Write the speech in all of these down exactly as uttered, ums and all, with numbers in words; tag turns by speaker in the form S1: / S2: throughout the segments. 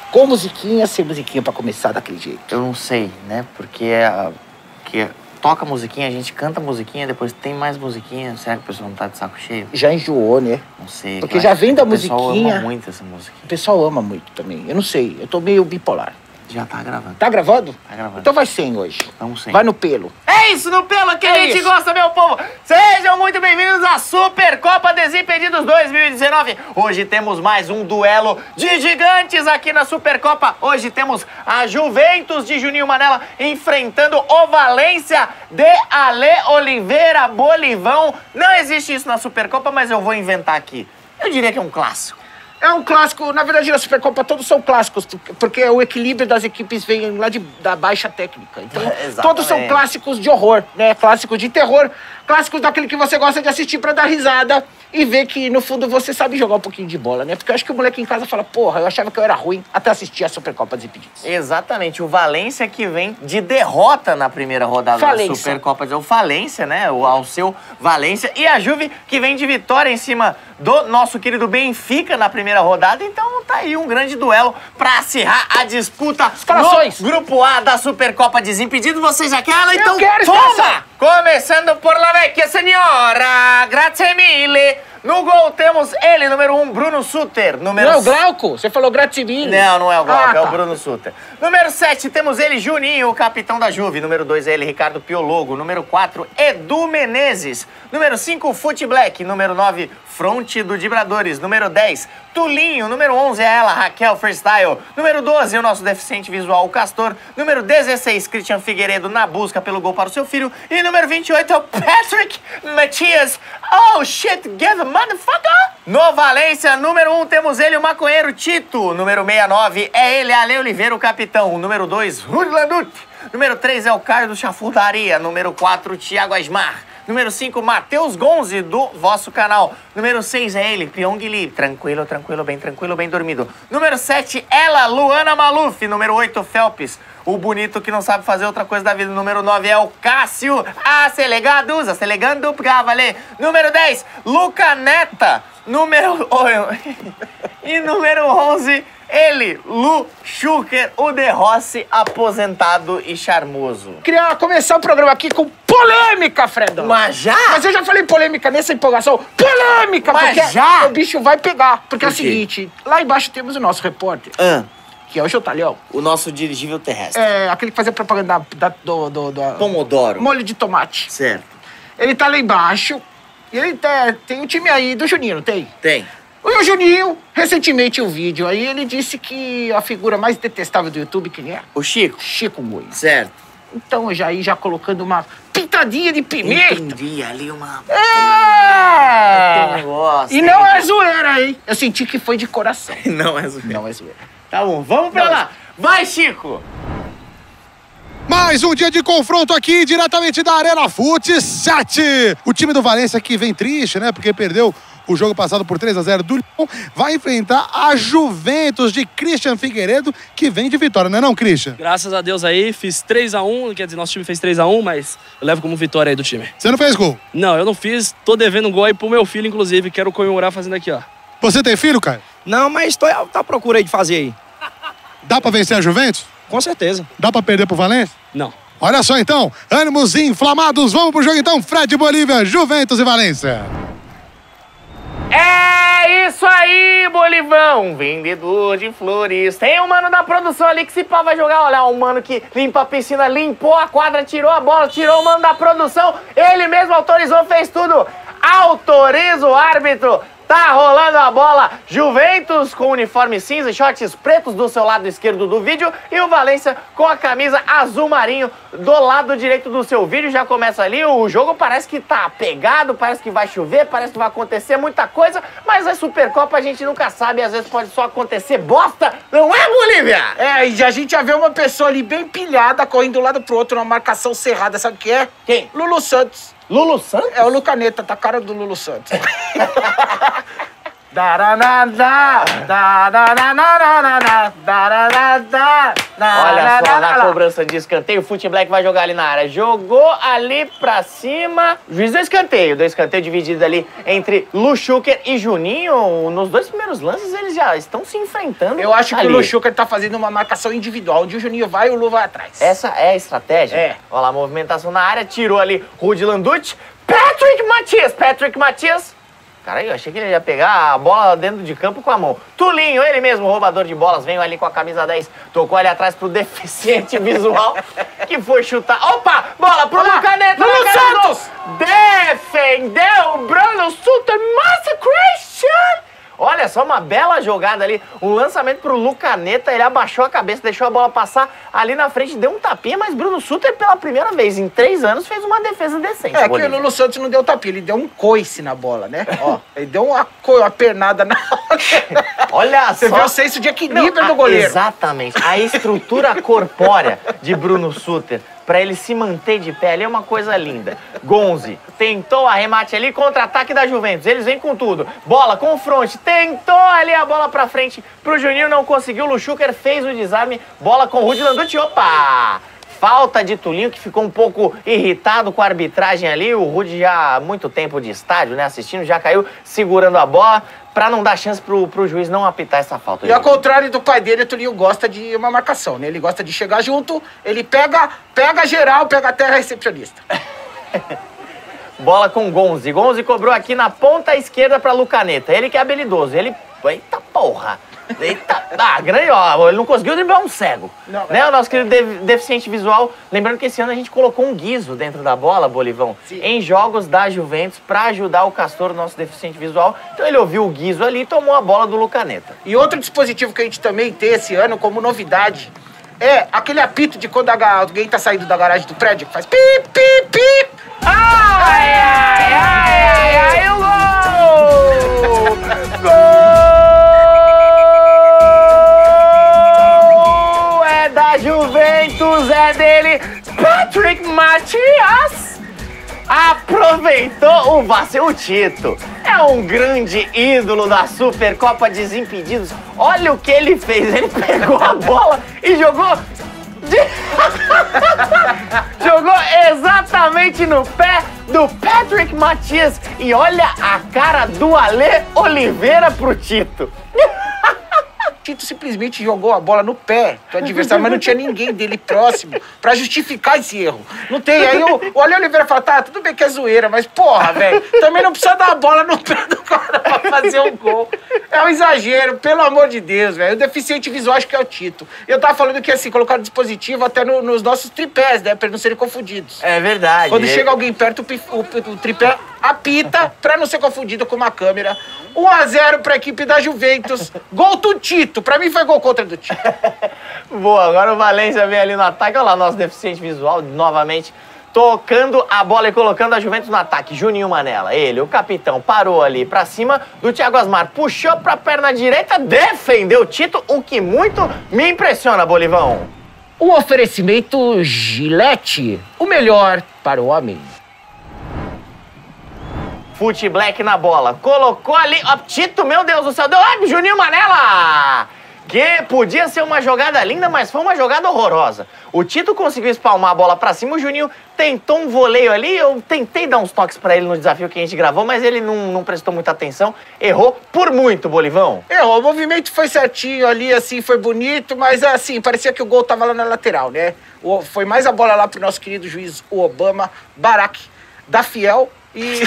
S1: Com musiquinha, sem musiquinha pra começar daquele jeito?
S2: Eu não sei, né? Porque, a, porque toca musiquinha, a gente canta musiquinha, depois tem mais musiquinha. Será que o pessoal não tá de saco cheio?
S1: Já enjoou, né?
S2: Não sei.
S1: Porque já vem da musiquinha.
S2: O pessoal ama muito essa musiquinha.
S1: O pessoal ama muito também. Eu não sei, eu tô meio bipolar.
S2: Já tá gravando.
S1: Tá gravando?
S2: Tá gravando.
S1: Então vai sem hoje.
S2: Vamos sem.
S1: Vai no pelo.
S2: É isso, no pelo que
S1: É
S2: a gente
S1: isso.
S2: gosta, meu povo! Sejam muito bem-vindos à Supercopa Desimpedidos dois mil e dezenove. Hoje temos mais um duelo de gigantes aqui na Supercopa. Hoje temos a Juventus de Juninho Manela enfrentando o Valência de Ale Oliveira Bolivão. Não existe isso na Supercopa, mas eu vou inventar aqui. Eu diria que é um clássico.
S1: É um clássico, na verdade na Supercopa todos são clássicos, porque o equilíbrio das equipes vem lá de, da baixa técnica. Então, todos são clássicos de horror, né? Clássicos de terror, clássicos daquele que você gosta de assistir pra dar risada e ver que, no fundo, você sabe jogar um pouquinho de bola, né? Porque eu acho que o moleque em casa fala, porra, eu achava que eu era ruim até assistir a Supercopa Desimpedidos.
S2: Exatamente, o Valência que vem de derrota na primeira rodada
S1: Falência.
S2: da Supercopa, o Falência, né, o ao seu Valência, e a Juve que vem de vitória em cima do nosso querido Benfica na primeira rodada, então tá aí um grande duelo pra acirrar a disputa
S1: Escalações.
S2: no Grupo A da Supercopa Desimpedidos. Você já quer ela?
S1: Eu
S2: Então
S1: quero
S2: toma!
S1: escalação.
S2: Começando por la vecchia senhora, grazie mille. No gol temos ele, número um, Bruno Sutter. Número
S1: Não é o Glauco? Você falou Gratimini.
S2: Não, não é o Glauco,
S1: Ah,
S2: é o
S1: tá.
S2: Bruno Sutter. Número sete, temos ele, Juninho, o capitão da Juve. Número dois, ele, Ricardo Piologo. Número quatro, Edu Menezes. Número cinco, Fute Black. Número nove, Fronte do Dibradores. Número dez, Tulinho. Número onze, é ela, Raquel Freestyle. Número doze, o nosso deficiente visual, o Castor. Número dezesseis, Christian Figueiredo na busca pelo gol para o seu filho. E número vinte e oito, é o Patrick Matias. Oh, shit, get the motherfucker! No Valência, número um, temos ele, o maconheiro Tito. Número sessenta e nove, é ele, Ale Oliveira, o capitão. Número dois, Rui Landucci. Número três é o Caio do Chafurdaria. Número quatro, Thiago Asmar. Número cinco, Matheus Gonzi, do vosso canal. Número seis é ele, Pyong Lee. Tranquilo, tranquilo, bem tranquilo, bem dormido. Número sete, ela, Luana Maluf. Número oito, Felps, o bonito que não sabe fazer outra coisa da vida. Número nove é o Cássio. Acelegados, acelegando pra valer. Número dez, Luca Neta. Número... e número onze... ele, Lu Schuker, o De Rossi, aposentado e charmoso.
S1: Queria começar o programa aqui com polêmica, Fredão.
S2: Mas já?
S1: Mas eu já falei polêmica nessa empolgação. Polêmica!
S2: Mas
S1: porque
S2: já?
S1: o bicho vai pegar. Porque é o
S2: Por quê?
S1: seguinte, lá embaixo temos o nosso repórter,
S2: Ah,
S1: que é o Jotalhão.
S2: o nosso dirigível terrestre.
S1: É aquele que fazia propaganda da, do, do, do
S2: Pomodoro.
S1: molho de tomate.
S2: Certo.
S1: Ele tá lá embaixo e ele tem, tem um time aí do Juninho, não tem?
S2: Tem.
S1: E o Juninho, recentemente, um vídeo aí, ele disse que a figura mais detestável do YouTube, quem é?
S2: O Chico.
S1: Chico Moura.
S2: Certo.
S1: Então, já aí, já colocando uma pitadinha de pimenta.
S2: Entendi ali uma...
S1: É!
S2: Tem um negócio.
S1: E não é zoeira, hein? Eu senti que foi de coração.
S2: Não é zoeira.
S1: Não é zoeira.
S2: Tá bom, vamos pra
S1: Não,
S2: lá. Vai, Chico.
S3: Mais um dia de confronto aqui, diretamente da Arena Fute sete. O time do Valência que vem triste, né? Porque perdeu o jogo passado por três a zero do Lyon. Vai enfrentar a Juventus de Christian Figueiredo, que vem de vitória, não é não, Christian?
S4: Graças a Deus aí, fiz três a um, quer dizer, nosso time fez três a um, mas eu levo como vitória aí do time.
S3: Você não fez gol?
S4: Não, eu não fiz, tô devendo um gol aí pro meu filho, inclusive, quero comemorar fazendo aqui, ó.
S3: Você tem filho, Caio?
S5: Não, mas tô tá à procura aí de fazer aí.
S3: Dá pra vencer a Juventus?
S5: Com certeza.
S3: Dá pra perder pro Valência?
S4: Não.
S3: Olha só então, ânimos inflamados, vamos pro jogo então, Fred Bolívia, Juventus e Valência.
S2: É isso aí, Bolivão, vendedor de flores. Tem um mano da produção ali que se pá vai jogar. Olha, um mano que limpa a piscina, limpou a quadra, tirou a bola, tirou o mano da produção. Ele mesmo autorizou, fez tudo. Autoriza o árbitro. Tá rolando a bola. Juventus com uniforme cinza e shorts pretos do seu lado esquerdo do vídeo. E o Valência com a camisa azul marinho do lado direito do seu vídeo. Já começa ali. O jogo parece que tá pegado, parece que vai chover, parece que vai acontecer muita coisa. Mas a Supercopa a gente nunca sabe. Às vezes pode só acontecer bosta. Não é, Bolívia?
S1: É, e a gente já vê uma pessoa ali bem pilhada, correndo de um lado pro outro, numa marcação cerrada. Sabe o que é?
S2: Quem?
S1: Lulu Santos.
S2: Lulu Santos?
S1: É o Lucaneta, tá a cara do Lulu Santos. Daranada, darananana, daranada.
S2: Na, Olha na, só, na, na, na cobrança de escanteio, o Fute Black vai jogar ali na área. Jogou ali pra cima. Juiz do escanteio. Do escanteio dividido ali entre Lushuker e Juninho. Nos dois primeiros lances, eles já estão se enfrentando.
S1: Eu acho
S2: ali.
S1: que o Lushuker tá fazendo uma marcação individual, onde o Juninho vai e o Lu vai atrás.
S2: Essa é a estratégia?
S1: É.
S2: Olha lá, a movimentação na área. Tirou ali Rudy Landucci. Patrick Matias. Patrick Matias. Cara, eu achei que ele ia pegar a bola dentro de campo com a mão. Tulinho, ele mesmo, roubador de bolas, veio ali com a camisa dez, tocou ali atrás pro deficiente visual, que foi chutar. Opa, bola pro Lucaneta.
S1: Bruno Santos!
S2: Defendeu Bruno Sutter, Massacration! Olha só, uma bela jogada ali, um lançamento pro Lucaneta, ele abaixou a cabeça, deixou a bola passar ali na frente, deu um tapinha, mas Bruno Sutter, pela primeira vez em três anos, fez uma defesa decente.
S1: É, que o Lulu Santos não deu tapinha, ele deu um coice na bola, né? Ó, ele deu uma, co uma pernada na...
S2: Olha
S1: Você
S2: só.
S1: Você vê o senso de equilíbrio
S2: não,
S1: do goleiro.
S2: Exatamente, a estrutura corpórea de Bruno Sutter, pra ele se manter de pé ali é uma coisa linda. Gonzi tentou arremate ali, contra-ataque da Juventus. Eles vêm com tudo. Bola, confronte, tentou ali a bola pra frente pro Juninho, não conseguiu. O Lushuker fez o desarme. Bola com o Rudy Landucci. Opa! Falta de Tulinho, que ficou um pouco irritado com a arbitragem ali. O Rudy já há muito tempo de estádio, né, assistindo, já caiu segurando a bola pra não dar chance pro, pro juiz não apitar essa falta.
S1: E ao contrário do pai dele, o Tulinho gosta de uma marcação, né? Ele gosta de chegar junto, ele pega, pega geral, pega até a recepcionista.
S2: Bola com Gonzi. Gonzi cobrou aqui na ponta esquerda pra Lucaneta. Ele que é habilidoso. Ele... Eita porra! Eita, ah, grande, ó, ele não conseguiu driblar um cego. Não, né? O nosso querido de deficiente visual. Lembrando que esse ano a gente colocou um guizo dentro da bola, Bolivão, sim, em jogos da Juventus pra ajudar o Castor, nosso deficiente visual. Então ele ouviu o guizo ali e tomou a bola do Lucaneta.
S1: E outro dispositivo que a gente também tem esse ano como novidade é aquele apito de quando alguém tá saindo da garagem do prédio que faz pi, pi, pi.
S2: Ai, ai, ai, ai, ai, o gol! Gol! Juventus, é dele, Patrick Matias. Aproveitou o vacilo. O Tito é um grande ídolo da Supercopa Desimpedidos. Olha o que ele fez, ele pegou a bola e jogou de... jogou exatamente no pé do Patrick Matias. E olha a cara do Ale Oliveira pro Tito.
S1: Tito simplesmente jogou a bola no pé do adversário, mas não tinha ninguém dele próximo pra justificar esse erro. Não tem. Aí o, o Ale Oliveira fala, tá, tudo bem que é zoeira, mas porra, velho, também não precisa dar a bola no pé do cara pra fazer um gol. É um exagero, pelo amor de Deus, velho. O deficiente visual acho que é o Tito. Eu tava falando que, assim, colocaram dispositivo até no, nos nossos tripés, né, pra eles não serem confundidos.
S2: É verdade.
S1: Quando
S2: é...
S1: chega alguém perto, o, o, o tripé apita pra não ser confundido com uma câmera. um a zero pra equipe da Juventus. Gol do Tito. Pra mim foi gol contra do Tito.
S2: Boa, agora o Valência vem ali no ataque. Olha lá, nosso deficiente visual novamente tocando a bola e colocando a Juventus no ataque. Juninho Manela, ele, o capitão, parou ali pra cima do Thiago Asmar. Puxou pra perna direita, defendeu o Tito, o que muito me impressiona, Bolivão.
S1: O oferecimento Gillette, o melhor para o homem.
S2: Fute Black na bola, colocou ali, ó, Tito, meu Deus do céu, deu, ai, Juninho Manela! Que podia ser uma jogada linda, mas foi uma jogada horrorosa. O Tito conseguiu espalmar a bola pra cima, o Juninho tentou um voleio ali, eu tentei dar uns toques pra ele no desafio que a gente gravou, mas ele não, não prestou muita atenção, errou por muito, Bolivão.
S1: Errou, o movimento foi certinho ali, assim, foi bonito, mas assim, parecia que o gol tava lá na lateral, né? O, foi mais a bola lá pro nosso querido juiz Obama, Barak, da Fiel. E...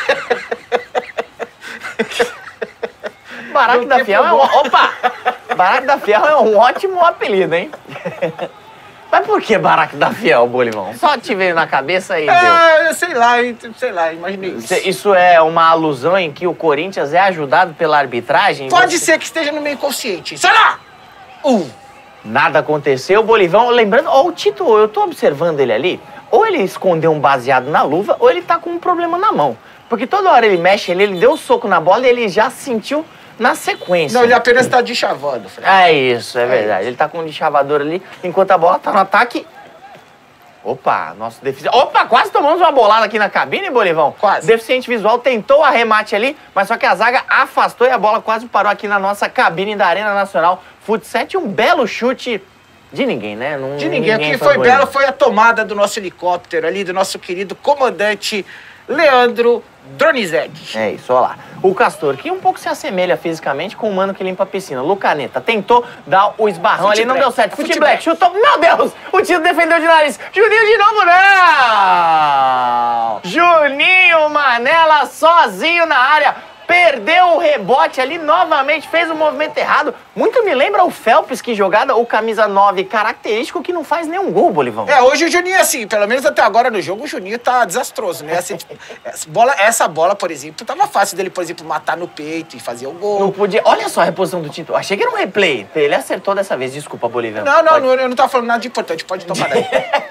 S2: Barack da Fiel é um... Opa! Barack da Fiel é um ótimo apelido, hein? Mas por que Barack da Fiel, Bolivão? Só te veio na cabeça e
S1: é, deu. Sei lá, sei lá, imaginei isso.
S2: Isso é uma alusão em que o Corinthians é ajudado pela arbitragem?
S1: Pode você... ser que esteja no meio inconsciente. Sei lá! Uh.
S2: Nada aconteceu, Bolivão. Lembrando, ó, o Tito, eu tô observando ele ali. Ou ele escondeu um baseado na luva, ou ele tá com um problema na mão. Porque toda hora ele mexe ali, ele deu um soco na bola e ele já sentiu na sequência.
S1: Não, ele apenas tá deschavando.
S2: É isso, é, é verdade. Isso. Ele tá com um deschavador ali, enquanto a bola tá no ataque. Opa, nosso deficiente... Opa, quase tomamos uma bolada aqui na cabine, Bolivão.
S1: Quase.
S2: Deficiente visual tentou o arremate ali, mas só que a zaga afastou e a bola quase parou aqui na nossa cabine da Arena Nacional Futsal. Um belo chute De ninguém, né? Não,
S1: De ninguém. O que
S2: foi
S1: foi belo foi a tomada do nosso helicóptero ali, do nosso querido comandante Leandro Donizete.
S2: É isso, olha lá. O Castor, que um pouco se assemelha fisicamente com o mano que limpa a piscina. Lucaneta tentou dar o esbarrão
S1: Fute
S2: ali, não
S1: Black.
S2: deu certo.
S1: Fute
S2: Fute Black chutou. Meu Deus! O tiro defendeu de nariz. Juninho de novo, não! Juninho Manela sozinho na área. Perdeu o rebote ali novamente, fez o movimento errado. Muito me lembra o Phelps, que jogada, o camisa nove característico, que não faz nenhum gol, Bolivão.
S1: É, hoje o Juninho, assim, pelo menos até agora no jogo, o Juninho tá desastroso, né? Assim, tipo, essa, bola, essa bola, por exemplo, tava fácil dele, por exemplo, matar no peito e fazer o gol.
S2: Não podia. Olha só a reposição do Tito. Achei que era um replay. Ele acertou dessa vez. Desculpa, Bolívia.
S1: Não, não,
S2: Pode...
S1: não, eu não tava falando nada de importante, pode tomar daí.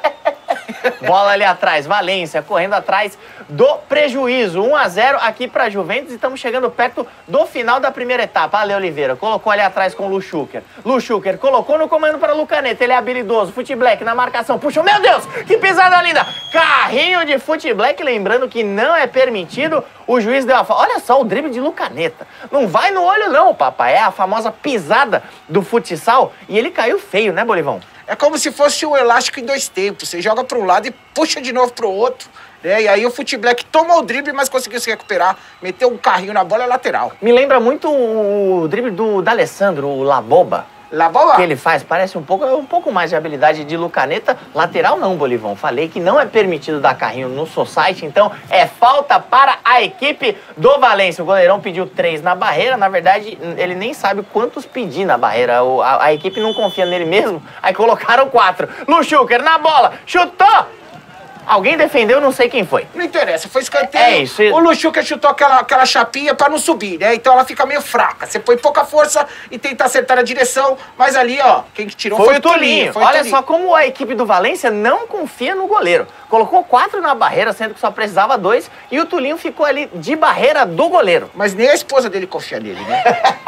S2: Bola ali atrás, Valência correndo atrás do prejuízo. um a zero aqui pra Juventus e estamos chegando perto do final da primeira etapa. Ale Oliveira colocou ali atrás com o Luchuker. Luchuker colocou no comando para o Lucaneta. Ele é habilidoso. Fute Black na marcação. Puxa, meu Deus, que pisada linda. Carrinho de Fute Black, lembrando que não é permitido. O juiz deu a falta. Olha só o drible de Lucaneta. Não vai no olho não, papai. É a famosa pisada do futsal. E ele caiu feio, né, Bolivão?
S1: É como se fosse um elástico em dois tempos. Você joga para um lado e puxa de novo para o outro. Né? E aí o Fute Black tomou o drible, mas conseguiu se recuperar. Meteu um carrinho na bola lateral.
S2: Me lembra muito o drible do D'Alessandro, o Laboba.
S1: Laboba?
S2: Que ele faz, parece um pouco, um pouco mais de habilidade de Lucaneta. Lateral não, Bolivão. Falei que não é permitido dar carrinho no Society, então é falta para a equipe do Valência. O goleirão pediu três na barreira, na verdade ele nem sabe quantos pedir na barreira. O, a, a equipe não confia nele mesmo, aí colocaram quatro. Luchuker na bola, chutou! Alguém defendeu, não sei quem foi.
S1: Não interessa, foi escanteio.
S2: É isso.
S1: O Luchuker chutou aquela, aquela chapinha pra não subir, né? Então ela fica meio fraca. Você põe pouca força e tenta acertar a direção, mas ali, ó, quem que tirou foi,
S2: Foi
S1: o
S2: o Tolinho.
S1: Foi o
S2: Olha
S1: Tolinho.
S2: só como a equipe do Valência não confia no goleiro. Colocou quatro na barreira, sendo que só precisava dois, e o Tolinho ficou ali de barreira do goleiro.
S1: Mas nem a esposa dele confia nele, né?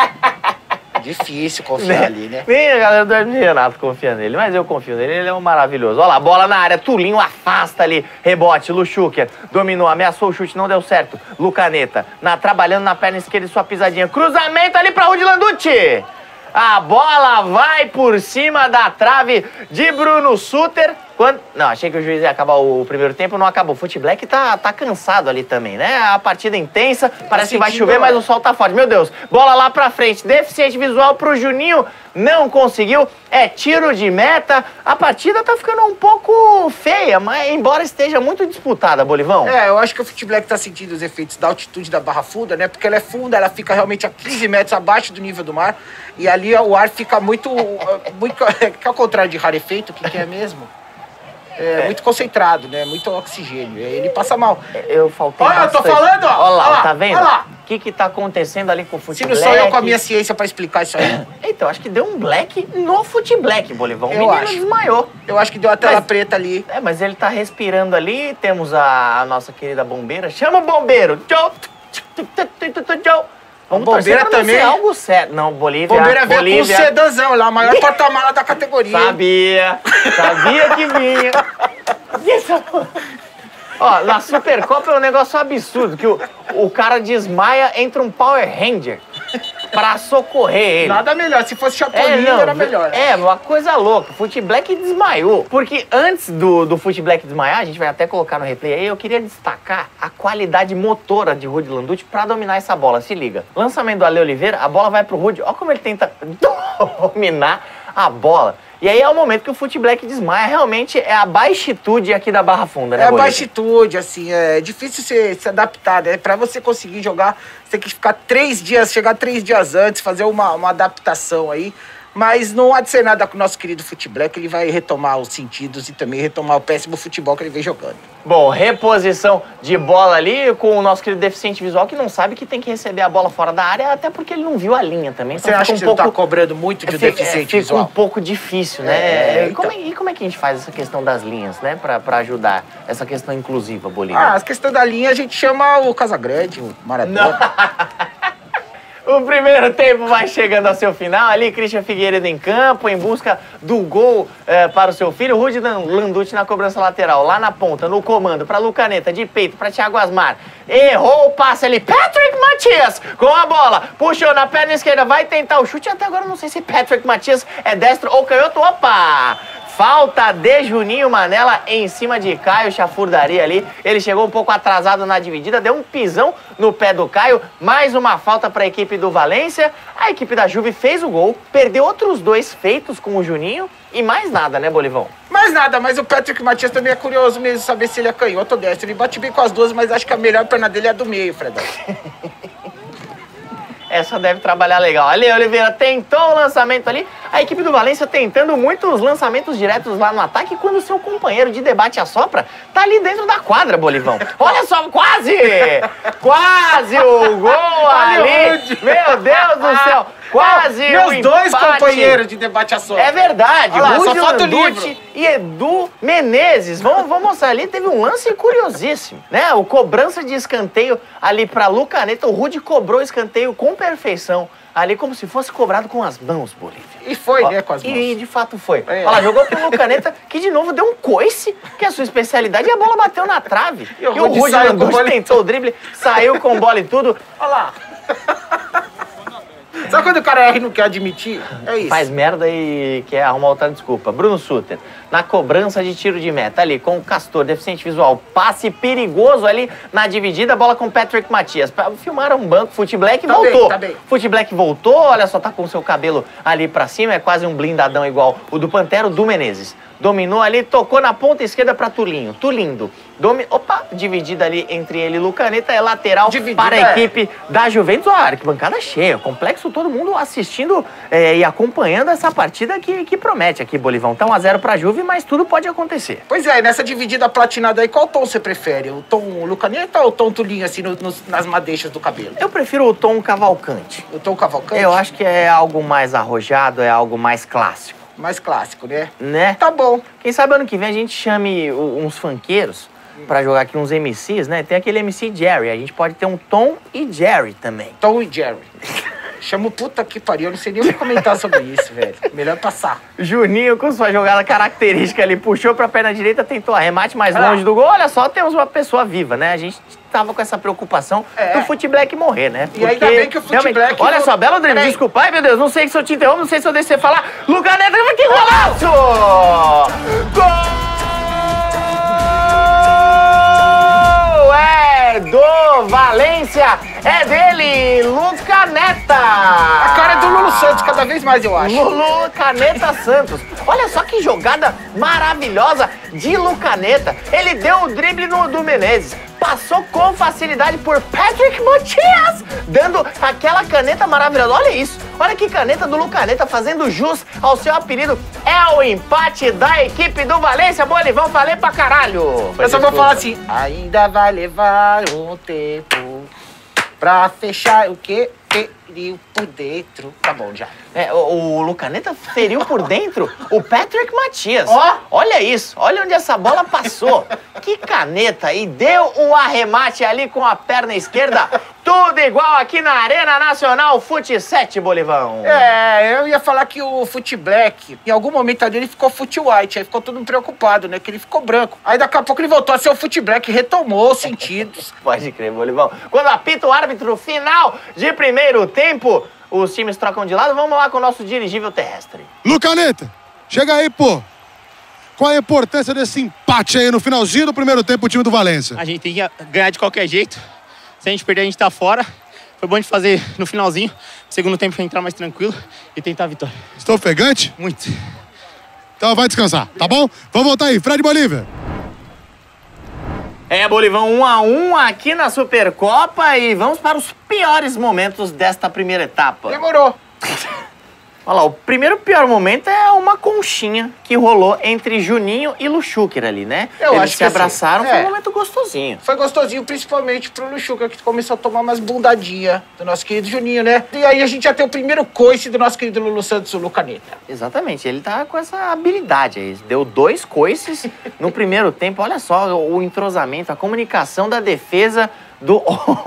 S1: Difícil confiar ali, né?
S2: Nem a galera do Hermes Renato confia nele, mas eu confio nele, ele é um maravilhoso. Olha lá, bola na área, Tulinho afasta ali, rebote, Luchuker, dominou, ameaçou o chute, não deu certo. Lucaneta, na, trabalhando na perna esquerda de sua pisadinha, cruzamento ali pra Rudy Landucci. A bola vai por cima da trave de Bruno Suter. Quando... Não, achei que o juiz ia acabar o primeiro tempo, não acabou. O Fute Black tá, tá cansado ali também, né? A partida intensa, parece que vai chover, mas o sol tá forte. Meu Deus, bola lá pra frente, deficiente visual pro Juninho, não conseguiu. É tiro de meta. A partida tá ficando um pouco feia, mas embora esteja muito disputada, Bolivão.
S1: É, eu acho que o Fute Black tá sentindo os efeitos da altitude da Barra Funda, né? Porque ela é funda, ela fica realmente a quinze metros abaixo do nível do mar. E ali o ar fica muito... muito que é o contrário de rarefeito, o que, que é mesmo? É, é muito concentrado, né? Muito oxigênio. Ele passa mal.
S2: Eu faltei
S1: Olha, eu tô
S2: bastante.
S1: falando, ó.
S2: Olha lá,
S1: Olha lá,
S2: tá vendo?
S1: olha lá.
S2: O que que tá acontecendo ali com o Fute
S1: Se
S2: Black?
S1: não sou eu com a minha ciência pra explicar isso aí.
S2: Então, acho que deu um black no Fute Black, Bolivão. O
S1: Eu
S2: menino
S1: acho.
S2: desmaiou.
S1: Eu acho que deu a tela
S2: Mas-
S1: preta ali.
S2: É, mas ele tá respirando ali. Temos a, a nossa querida bombeira. Chama o bombeiro. Tchau. Tchau. Vamos torcer
S1: bombeira
S2: pra não ser
S1: também.
S2: algo sério. Não, Bolívia.
S1: Bombeira veio com um
S2: Bolívia.
S1: sedanzão lá, a maior porta-mala da categoria.
S2: Sabia. Sabia que vinha. Ó, na Supercopa é um negócio absurdo, que o, o cara desmaia, entra um Power Ranger pra socorrer ele.
S1: Nada melhor. Se fosse
S2: É,
S1: Chapolin,
S2: não,
S1: era melhor.
S2: É, uma coisa louca. Fute Black desmaiou. Porque antes do, do Fute Black desmaiar, a gente vai até colocar no replay aí, eu queria destacar a qualidade motora de Rudy Landucci pra dominar essa bola. Se liga. Lançamento do Ale Oliveira, a bola vai pro Rudy. Olha como ele tenta dominar a bola. E aí é o momento que o Fute Black desmaia. Realmente é a baixitude aqui da Barra Funda, né,
S1: É a
S2: Bolívia?
S1: baixitude, assim, é difícil se, se adaptar, né? Pra você conseguir jogar, você tem que ficar três dias, chegar três dias antes, fazer uma, uma adaptação aí. Mas não há de ser nada com o nosso querido Fute Black, ele vai retomar os sentidos e também retomar o péssimo futebol que ele vem jogando.
S2: Bom, reposição de bola ali com o nosso querido deficiente visual que não sabe que tem que receber a bola fora da área, até porque ele não viu a linha também.
S1: Você
S2: então
S1: acha
S2: fica
S1: que
S2: um
S1: você
S2: pouco...
S1: não tá cobrando muito de um
S2: Fica-
S1: deficiente
S2: fica
S1: visual?
S2: um pouco difícil, né?
S1: É,
S2: e, como é,
S1: então.
S2: e como é que a gente faz essa questão das linhas, né? Pra, pra ajudar essa questão inclusiva, Bolívia?
S1: Ah, a questão da linha a gente chama o Casagrande, o Maradona.
S2: O primeiro tempo vai chegando ao seu final. Ali, Christian Figueiredo em campo, em busca do gol é, para o seu filho. Rudy Landucci na cobrança lateral, lá na ponta, no comando, para Lucaneta, de peito, para Thiago Asmar. Errou o passe ali. Patrick Matias com a bola. Puxou na perna esquerda, vai tentar o chute. Até agora não sei se Patrick Matias é destro ou canhoto. Opa! Falta de Juninho Manela em cima de Caio Chafurdaria ali. Ele chegou um pouco atrasado na dividida, deu um pisão no pé do Caio. Mais uma falta para a equipe do Valência. A equipe da Juve fez o gol, perdeu outros dois feitos com o Juninho e mais nada, né, Bolivão?
S1: Mais nada, mas o Patrick Matias também é curioso mesmo saber se ele é canhoto ou destro. Ele bate bem com as duas, mas acho que a melhor perna dele é a do meio, Fredão.
S2: Essa deve trabalhar legal. Ali, Oliveira tentou o lançamento ali. A equipe do Valência tentando muitos lançamentos diretos lá no ataque, quando o seu companheiro de debate assopra tá ali dentro da quadra, Bolivão. Olha só, quase! Quase o gol ali! Meu Deus do céu! Quase
S1: Meus
S2: um
S1: dois
S2: empate.
S1: companheiros de debate assopra.
S2: É verdade.
S1: Olha lá,
S2: Rudy
S1: só falta o
S2: Landucci
S1: livro.
S2: e Edu Menezes. Vamos, vamos mostrar ali, teve um lance curiosíssimo, né? O cobrança de escanteio ali pra Lucaneta. O Rudy cobrou o escanteio com perfeição. Ali como se fosse cobrado com as mãos, Bolívia.
S1: E foi,
S2: Ó,
S1: né, com as mãos.
S2: E de fato foi.
S1: É.
S2: Olha lá, jogou pro Lucaneta, que de novo deu um coice, que é a sua especialidade, e a bola bateu na trave.
S1: E o
S2: E o
S1: Rudy
S2: Rudy
S1: saiu com
S2: Landucci
S1: bola e
S2: tentou o drible, saiu com bola e tudo.
S1: Olha lá. Sabe quando o cara erra e não quer admitir? É isso.
S2: Faz merda e quer arrumar outra desculpa. Bruno Sutter, na cobrança de tiro de meta, ali com o Castor, deficiente visual, passe perigoso ali na dividida, bola com Patrick Matias. Filmaram um banco, Fute Black
S1: Tá
S2: voltou.
S1: bem, tá bem.
S2: Fute Black voltou, olha só, tá com o seu cabelo ali pra cima, é quase um blindadão igual o do Pantero, do Menezes. Dominou ali, tocou na ponta esquerda pra Tulinho. Tulindo. Domi... Opa, dividida ali entre ele e Lucaneta, é lateral
S1: Dividida,
S2: para a
S1: é.
S2: equipe da Juventus. Ó, arquibancada cheia, complexo, todo mundo assistindo é, e acompanhando essa partida que, que promete aqui, Bolivão. Tá um a zero pra Juve, mas tudo pode acontecer.
S1: Pois é, nessa dividida platinada aí, qual tom você prefere? O tom Lucaneta ou o tom Tulinho, assim, no, nos- nas madeixas do cabelo?
S2: Eu prefiro o tom Cavalcante.
S1: O tom Cavalcante?
S2: Eu acho que é algo mais arrojado, é algo mais clássico,
S1: Mais clássico, né?
S2: né?
S1: Tá bom.
S2: Quem sabe ano que vem a gente chame o- uns funkeiros pra jogar aqui uns M Cs, né? Tem aquele M C Jerry, a gente pode ter um Tom e Jerry também.
S1: Tom e Jerry. Chama o puta que pariu, eu não sei nem o que comentar sobre isso, velho. Melhor passar.
S2: Juninho, com sua jogada característica ali, puxou pra perna direita, tentou arremate mais
S1: Ah.
S2: longe do gol. Olha só, temos uma pessoa viva, né? A gente tava com essa preocupação
S1: É.
S2: do Fute Black morrer, né?
S1: E ainda bem que o Fute
S2: realmente-
S1: Black
S2: Olha
S1: não-
S2: só, belo drible,
S1: Peraí.
S2: desculpa. Ai, meu Deus, não sei se eu te interrompo, não sei se eu deixei você falar. Lucaneta, que golaço! Gol! É do Valência, é dele, Lucaneta!
S1: A cara é do Lulu Santos, cada vez mais, eu acho.
S2: Lulu Caneta Santos. Olha só que jogada maravilhosa de Lucaneta. Ele deu o drible no do Menezes. Passou com facilidade por Patrick Matias, dando aquela caneta maravilhosa. Olha isso. Olha que caneta do Lucaneta, fazendo jus ao seu apelido. É o empate da equipe do Valência. Bolivão, falei pra caralho.
S1: Eu só vou falar assim, ainda vai levar um tempo pra fechar o que feriu por dentro. Tá bom, já.
S2: É, o, o Lucaneta feriu por dentro o Patrick Matias.
S1: Ó.
S2: Olha isso, olha onde essa bola passou. Que caneta! E deu o arremate ali com a perna esquerda. Tudo igual aqui na Arena Nacional Fute sete, Bolivão.
S1: É, eu ia falar que o Fute Black, em algum momento ali, ele ficou Fute White, aí ficou todo mundo preocupado, né? Que ele ficou branco. Aí daqui a pouco ele voltou a ser o Fute Black, retomou os sentidos.
S2: Pode crer, Bolivão. Quando apita o árbitro final de primeiro tempo, os times trocam de lado. Vamos lá com o nosso dirigível terrestre.
S3: Lucaneta, chega aí, pô. Qual a importância desse empate aí no finalzinho do primeiro tempo, o time do Valência?
S6: A gente tem que ganhar de qualquer jeito. Se a gente perder, a gente tá fora. Foi bom de fazer no finalzinho. Segundo tempo, pra entrar mais tranquilo e tentar a vitória.
S3: Estou ofegante?
S6: Muito.
S3: Então vai descansar, tá bom? Vamos voltar aí. Fred Bolívia.
S2: É, Bolivão, um a um aqui na Supercopa e vamos para os piores momentos desta primeira etapa.
S1: Demorou.
S2: Olha lá, o primeiro pior momento é uma conchinha que rolou entre Juninho e Luchuker ali, né?
S1: Eu
S2: Eles
S1: acho
S2: se
S1: que assim,
S2: abraçaram, foi
S1: é.
S2: um momento gostosinho.
S1: Foi gostosinho, principalmente pro Luchuca, que começou a tomar umas bundadinhas do nosso querido Juninho, né? E aí a gente já tem o primeiro coice do nosso querido Lulu Santos, o Lucaneta.
S2: Exatamente, ele tá com essa habilidade aí. Deu dois coices no primeiro tempo. Olha só o entrosamento, a comunicação da defesa do,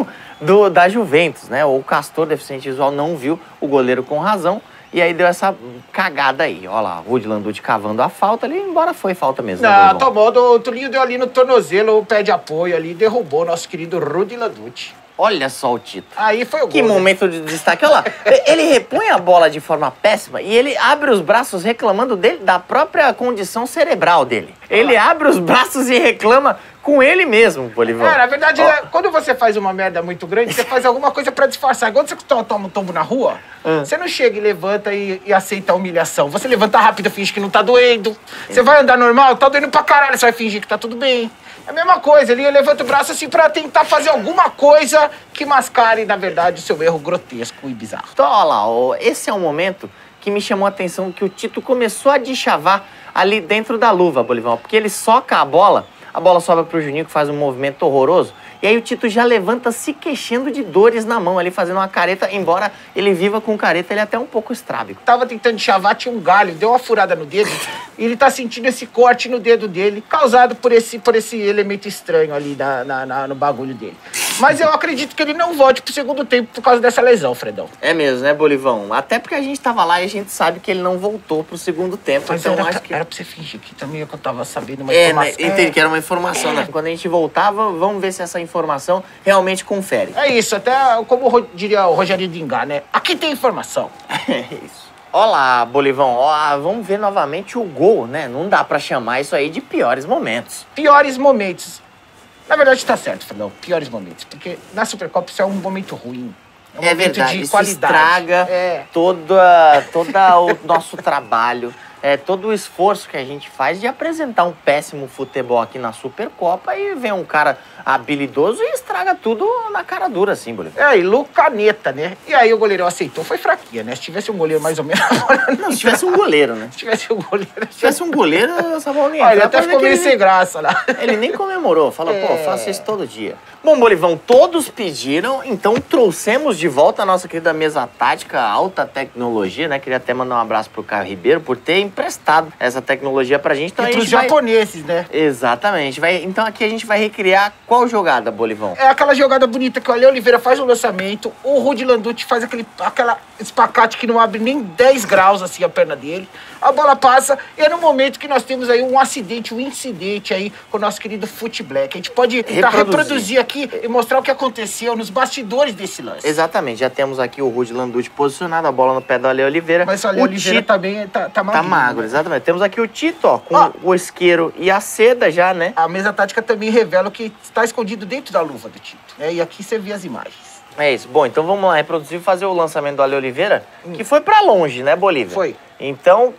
S2: do, da Juventus, né? O Castor, deficiente visual, não viu o goleiro com razão. E aí deu essa cagada aí. Olha lá, Rudy Landucci cavando a falta ali, embora foi falta mesmo.
S1: Não, né, tomou, o Tulinho deu ali no tornozelo, o pé de apoio ali, derrubou o nosso querido Rudy Landucci.
S2: Olha só o Tito.
S1: Aí foi o gol.
S2: Que momento de destaque. Olha lá, ele repõe a bola de forma péssima e ele abre os braços reclamando dele, da própria condição cerebral dele. Ele abre os braços e reclama com ele mesmo, Bolivão.
S1: É, na verdade, oh. é, quando você faz uma merda muito grande, você faz alguma coisa pra disfarçar. Quando você toma um tombo na rua, hum. você não chega e levanta e, e aceita a humilhação. Você levanta rápido, finge que não tá doendo. Você vai andar normal, tá doendo pra caralho, você vai fingir que tá tudo bem. É a mesma coisa, ele levanta o braço assim pra tentar fazer alguma coisa que mascare, na verdade, o seu erro grotesco e bizarro.
S2: Então, olha lá, ó, esse é um momento que me chamou a atenção, que o Tito começou a deschavar ali dentro da luva, Bolivão, porque ele soca a bola, a bola sobe pro Juninho, que faz um movimento horroroso, e aí o Tito já levanta se queixando de dores na mão ali, fazendo uma careta, embora ele viva com careta, ele é até um pouco estrábico.
S1: Tava tentando chavar, tinha um galho, deu uma furada no dedo, e ele tá sentindo esse corte no dedo dele, causado por esse, por esse elemento estranho ali na, na, na, no bagulho dele. Mas eu acredito que ele não volte pro segundo tempo por causa dessa lesão, Fredão.
S2: É mesmo, né, Bolivão? Até porque a gente tava lá e a gente sabe que ele não voltou pro segundo tempo.
S1: Mas
S2: então
S1: era,
S2: acho
S1: pra,
S2: que...
S1: era pra você fingir que também é que eu tava sabendo uma
S2: é,
S1: informação.
S2: Né? Entendi que era uma informação, né? Quando a gente voltava, vamos ver se essa informação realmente confere.
S1: É isso, até como diria o Rogério Dingá, né? Aqui tem informação.
S2: É isso. Olá, Bolivão. Ó, vamos ver novamente o gol, né? Não dá pra chamar isso aí de piores momentos.
S1: Piores momentos. Na verdade, tá certo, Fernão. Piores momentos. Porque na Supercopa isso é um momento ruim. É, um
S2: é
S1: momento
S2: verdade,
S1: de
S2: isso
S1: qualidade.
S2: estraga
S1: é.
S2: toda, toda o nosso trabalho, é, todo o esforço que a gente faz de apresentar um péssimo futebol aqui na Supercopa e vem um cara habilidoso e estraga tudo na cara dura, assim, Bolívia.
S1: É, e Lucaneta, né? E aí o goleirão aceitou, foi fraquinha, né? Se tivesse um goleiro mais ou menos...
S2: Não, se tivesse um goleiro, né?
S1: Se tivesse um goleiro...
S2: Se tivesse um goleiro, essa bola nem...
S1: Olha, ele até ficou meio sem graça lá.
S2: Ele nem comemorou, fala,
S1: é.
S2: pô, faço isso todo dia. Bom, Bolivão, todos pediram, então trouxemos de volta a nossa querida mesa tática, alta tecnologia, né? Queria até mandar um abraço pro Caio Ribeiro por ter emprestado essa tecnologia pra gente. Então,
S1: e
S2: a
S1: pros
S2: gente vai...
S1: japoneses, né?
S2: Exatamente. Vai... Então aqui a gente vai recriar qual jogada, Bolivão?
S1: É aquela jogada bonita que o Ale Oliveira faz o lançamento, o Rudy Landucci faz aquele aquela espacate que não abre nem dez graus assim a perna dele, a bola passa e é no momento que nós temos aí um acidente, um incidente aí com o nosso querido Fute Black. A gente pode tentar reproduzir. reproduzir aqui e mostrar o que aconteceu nos bastidores desse lance.
S2: Exatamente. Já temos aqui o Rudy Landucci posicionado, a bola no pé do Ale Oliveira.
S1: Mas o Ale
S2: o
S1: Oliveira
S2: Tito...
S1: também tá, tá magro.
S2: Tá magro, exatamente. Temos aqui o Tito, ó, com
S1: ó,
S2: o isqueiro e a seda já, né?
S1: A mesa tática também revela o que está escondido dentro da luva do Tito. É, e aqui você vê as imagens.
S2: É isso. Bom, então vamos lá reproduzir e fazer o lançamento do Ale Oliveira, hum. que foi pra longe, né, Bolívia?
S1: Foi.
S2: Então,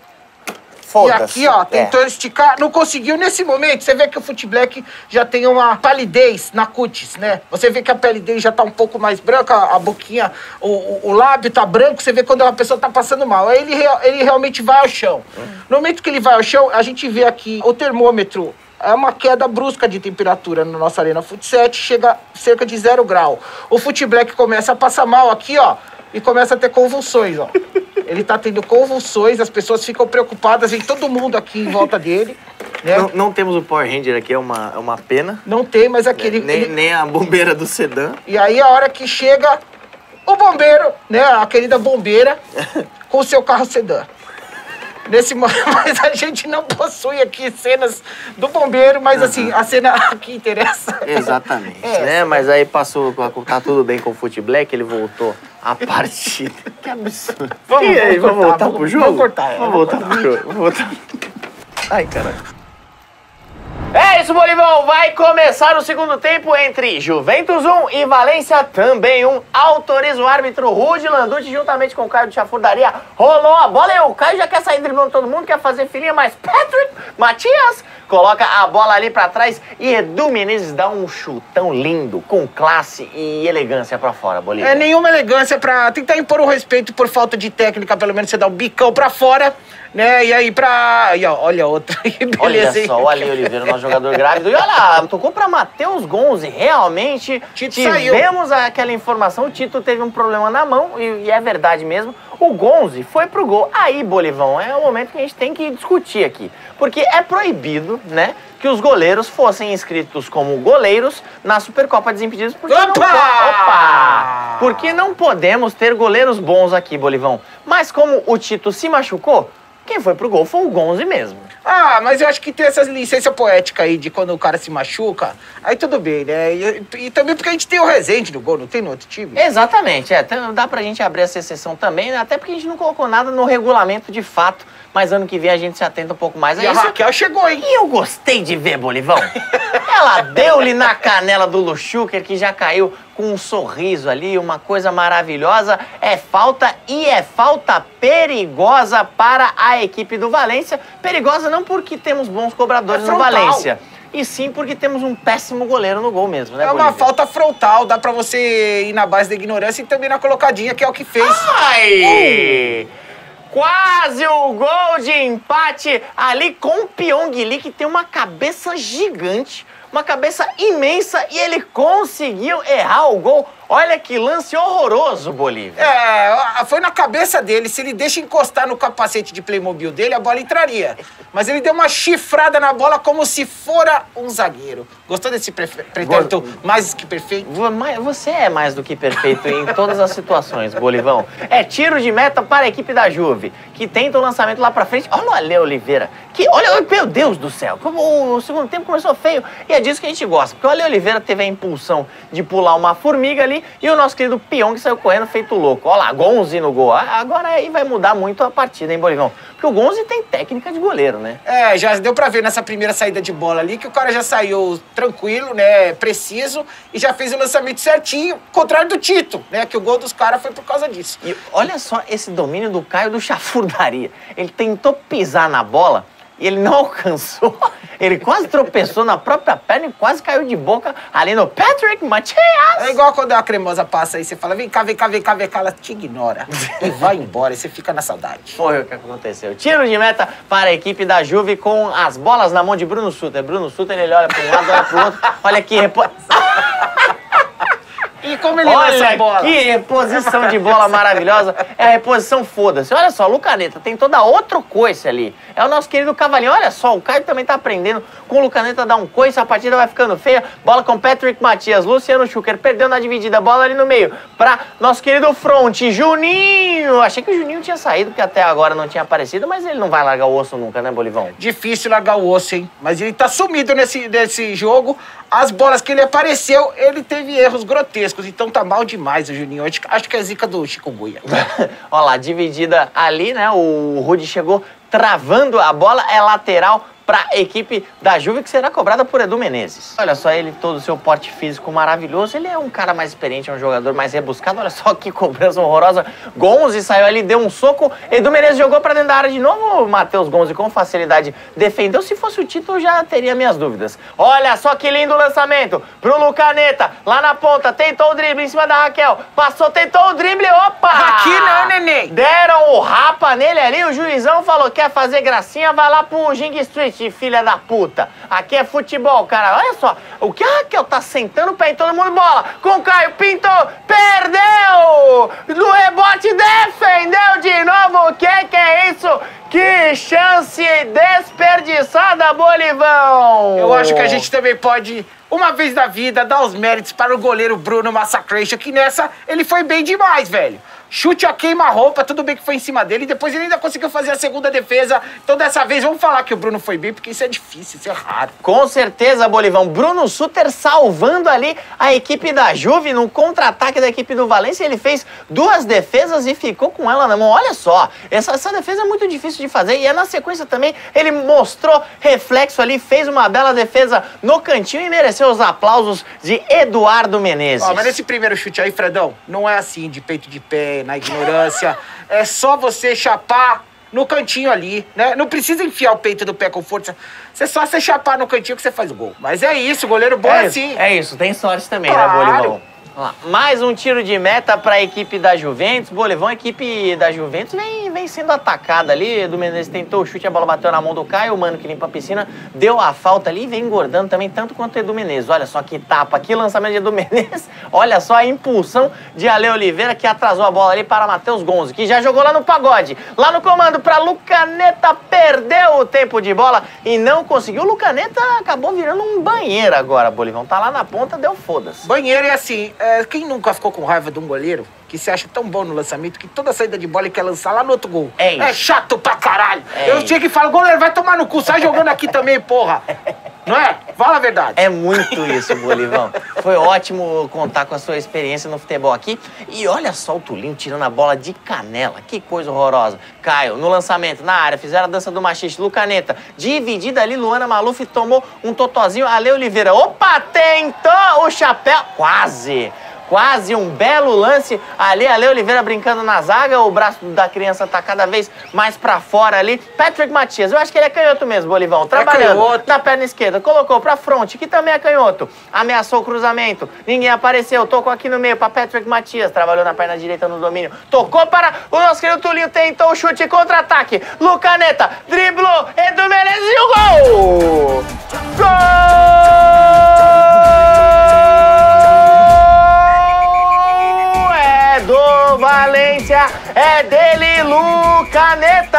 S1: e
S2: foda-se.
S1: aqui, ó, tentou é. esticar, não conseguiu nesse momento. Você vê que o Fute Black já tem uma palidez na cutis, né? Você vê que a pele dele já tá um pouco mais branca, a boquinha, o, o, o lábio tá branco. Você vê quando a pessoa tá passando mal. Aí ele, ele realmente vai ao chão. Hum. No momento que ele vai ao chão, a gente vê aqui o termômetro. É uma queda brusca de temperatura na nossa Arena Fute sete, chega a cerca de zero grau. O Fute Black começa a passar mal aqui, ó, e começa a ter convulsões, ó. Ele tá tendo convulsões, as pessoas ficam preocupadas, vem todo mundo aqui em volta dele. Né?
S2: Não, não temos o Power Ranger aqui, é uma, é uma pena.
S1: Não tem, mas aquele...
S2: Nem,
S1: ele...
S2: nem a bombeira do sedã.
S1: E aí a hora que chega o bombeiro, né, a querida bombeira, com o seu carro sedã. Nesse momento, mas a gente não possui aqui cenas do bombeiro, mas uhum. assim, a cena que interessa.
S2: Exatamente,
S1: é
S2: né? Mas aí passou, tá tudo bem com o Fute Black, ele voltou à partida. Que absurdo.
S1: Vamos,
S2: e aí,
S1: vamos,
S2: vamos
S1: cortar,
S2: voltar
S1: vamos,
S2: pro jogo?
S1: Vamos cortar.
S2: Vamos voltar pro jogo. Vamos voltar. Ai, caralho. É isso, Bolivão! Vai começar o segundo tempo entre Juventus um e Valência também um. Autoriza o árbitro Rudy Landucci juntamente com o Caio do Chafurdaria. Rolou a bola e o Caio já quer sair driblando todo mundo, quer fazer filinha, mas Patrick Matias coloca a bola ali pra trás e Edu Menezes dá um chutão lindo, com classe e elegância pra fora, Bolívia.
S1: É nenhuma elegância pra tentar impor o respeito por falta de técnica, pelo menos você dá o bicão pra fora, né? E aí pra... E ó, olha outra.
S2: Olha só, o Ale Oliveira, nosso jogador grávido. E olha, tocou pra Matheus Gonzi. Realmente,
S1: Tito
S2: tivemos
S1: saiu.
S2: aquela informação. O Tito teve um problema na mão, e, e é verdade mesmo. O Gonzi foi pro gol. Aí, Bolivão, é o momento que a gente tem que discutir aqui. Porque é proibido, né, que os goleiros fossem inscritos como goleiros na Supercopa Desimpedidos. Porque
S1: Opa!
S2: Não, opa! Porque não podemos ter goleiros bons aqui, Bolivão. Mas como o Tito se machucou, quem foi pro gol foi o Gonzi mesmo.
S1: Ah, mas eu acho que tem essa licença poética aí de quando o cara se machuca, aí tudo bem, né? E, e também porque a gente tem o Rezende no gol, não tem no outro time?
S2: Exatamente, é. Dá pra gente abrir essa exceção também, né? Até porque a gente não colocou nada no regulamento de fato, mas ano que vem a gente se atenta um pouco mais a
S1: E a
S2: isso.
S1: Raquel chegou, hein?
S2: E eu gostei de ver, Bolivão. Ela deu-lhe na canela do Luchuker, que já caiu com um sorriso ali, uma coisa maravilhosa. É falta e é falta perigosa para a equipe do Valência. Perigosa não porque temos bons cobradores
S1: É
S2: no
S1: frontal.
S2: Valência, e sim porque temos um péssimo goleiro no gol mesmo, né,
S1: É uma
S2: Bolívia?
S1: falta frontal, dá pra você ir na base da ignorância e também na colocadinha, que é o que fez.
S2: Ai! Quase o gol de empate ali com o Pyong Lee, que tem uma cabeça gigante, uma cabeça imensa, e ele conseguiu errar o gol. Olha que lance horroroso, Bolívia.
S1: É, foi na cabeça dele. Se ele deixa encostar no capacete de Playmobil dele, a bola entraria. Mas ele deu uma chifrada na bola como se fora um zagueiro. Gostou desse pretérito mais que perfeito?
S2: Você é mais do que perfeito em todas as situações, Bolivão. É tiro de meta para a equipe da Juve, que tenta o lançamento lá pra frente. Olha o Ale Oliveira, que, olha, meu Deus do céu, como o segundo tempo começou feio. E é disso que a gente gosta, porque o Ale Oliveira teve a impulsão de pular uma formiga ali, e o nosso querido Pyong saiu correndo feito louco. Olha lá, Gonzi no gol. Agora aí vai mudar muito a partida, hein, Bolivão? Porque o Gonzi tem técnica de goleiro, né?
S1: É, já deu pra ver nessa primeira saída de bola ali que o cara já saiu tranquilo, né, preciso, e já fez o lançamento certinho, contrário do Tito, né, que o gol dos caras foi por causa disso.
S2: E olha só esse domínio do Caio do Chafurdaria. Ele tentou pisar na bola e ele não alcançou. Ele quase tropeçou na própria perna e quase caiu de boca ali no Patrick Matias.
S1: É igual quando a cremosa passa aí, você fala, vem cá, vem cá, vem cá, vem cá, ela te ignora e vai embora, e você fica na saudade.
S2: Foi o que aconteceu. Tiro de meta para a equipe da Juve com as bolas na mão de Bruno Sutter. Bruno Sutter, ele olha para um lado, olha para o outro. Olha que repo...
S1: E como ele lança a bola?
S2: Olha que reposição de bola maravilhosa. É a reposição foda-se. Olha só, o Lucaneta tem toda outra coice ali. É o nosso querido Cavalinho. Olha só, o Caio também tá aprendendo com o Lucaneta dar um coice. A partida vai ficando feia. Bola com Patrick Matias. Luciano Schuker perdeu na dividida. Bola ali no meio pra nosso querido Front. Juninho. Achei que o Juninho tinha saído, porque até agora não tinha aparecido. Mas ele não vai largar o osso nunca, né, Bolivão?
S1: Difícil largar o osso, hein? Mas ele tá sumido nesse, nesse jogo. As bolas que ele apareceu, ele teve erros grotescos. Então tá mal demais o Juninho. Acho, acho que é a zica do chikungunya.
S2: Olha lá, dividida ali, né? O Rudy chegou travando a bola. É lateral para a equipe da Juve, que será cobrada por Edu Menezes. Olha só ele, todo o seu porte físico maravilhoso. Ele é um cara mais experiente, é um jogador mais rebuscado. Olha só que cobrança horrorosa. Gonzi saiu ali, deu um soco. Edu Menezes jogou para dentro da área de novo. O Matheus Gonzi com facilidade defendeu. Se fosse o Tito, eu já teria minhas dúvidas. Olha só que lindo lançamento pro Lucaneta. Lá na ponta, tentou o drible em cima da Raquel. Passou, tentou o drible. Opa!
S1: Aqui não, neném.
S2: Deram o rapa nele ali. O juizão falou, quer fazer gracinha, vai lá pro Jing Street, filha da puta. Aqui é futebol, cara. Olha só. O que a Raquel tá sentando o pé em todo mundo. Bola com o Caio. Pintou. Perdeu. No rebote defendeu de novo. O que que é isso? Que chance desperdiçada, Bolivão.
S1: Eu acho que a gente também pode, uma vez na vida, dar os méritos para o goleiro Bruno Massacration, que nessa ele foi bem demais, velho. Chute a queima-roupa, tudo bem que foi em cima dele, e depois ele ainda conseguiu fazer a segunda defesa. Então dessa vez vamos falar que o Bruno foi bem, porque isso é difícil, isso é raro.
S2: Com certeza, Bolivão. Bruno Sutter salvando ali a equipe da Juve no contra-ataque da equipe do Valência. Ele fez duas defesas e ficou com ela na mão. Olha só, essa, essa defesa é muito difícil de fazer. E é na sequência também, ele mostrou reflexo ali, fez uma bela defesa no cantinho e mereceu os aplausos de Eduardo Menezes.
S1: Ó, mas nesse primeiro chute aí, Fredão, não é assim, de peito de pé, na ignorância. É só você chapar no cantinho ali, né? Não precisa enfiar o peito do pé com força. Você só você chapar no cantinho que você faz o gol. Mas é isso, goleiro bom é assim.
S2: É isso, tem sorte também,
S1: claro,
S2: né, Bolivão? Lá, mais um tiro de meta para a equipe da Juventus. Bolivão, a equipe da Juventus vem, vem sendo atacada ali. Edu Menezes tentou o chute, a bola bateu na mão do Caio. O mano que limpa a piscina deu a falta ali e vem engordando também, tanto quanto o Edu Menezes. Olha só que tapa, que lançamento de Edu Menezes. Olha só a impulsão de Ale Oliveira, que atrasou a bola ali para Matheus Gonzo, que já jogou lá no pagode. Lá no comando para Lucaneta, perdeu o tempo de bola e não conseguiu. O Lucaneta acabou virando um banheiro agora, Bolivão. Tá lá na ponta, deu foda-se.
S1: Banheiro é assim, é, quem nunca ficou com raiva de um goleiro que se acha tão bom no lançamento que toda saída de bola ele quer lançar lá no outro gol?
S2: É,
S1: é chato pra caralho.
S2: É
S1: Eu tinha que falar, goleiro, vai tomar no cu, sai jogando aqui também, porra. Não é? Fala a verdade.
S2: É muito isso, Bolivão. Foi ótimo contar com a sua experiência no futebol aqui. E olha só o Tulinho tirando a bola de canela. Que coisa horrorosa. Caio, no lançamento, na área, fizeram a dança do machiste. Lucaneta, dividida ali, Luana Maluf tomou um totozinho. Ale Oliveira, opa, tentou o chapéu. Quase. Quase um belo lance ali, Ale Oliveira brincando na zaga, o braço da criança tá cada vez mais pra fora ali. Patrick Matias, eu acho que ele é canhoto mesmo, Bolivão, trabalhando é na perna esquerda, colocou pra fronte, que também é canhoto, ameaçou o cruzamento, ninguém apareceu, tocou aqui no meio pra Patrick Matias, trabalhou na perna direita no domínio, tocou para o nosso querido Tulinho, tentou o chute contra-ataque, Lucaneta, driblou, Edu Menezes e o gol! Gol! Do Valência, é dele, Lucaneta!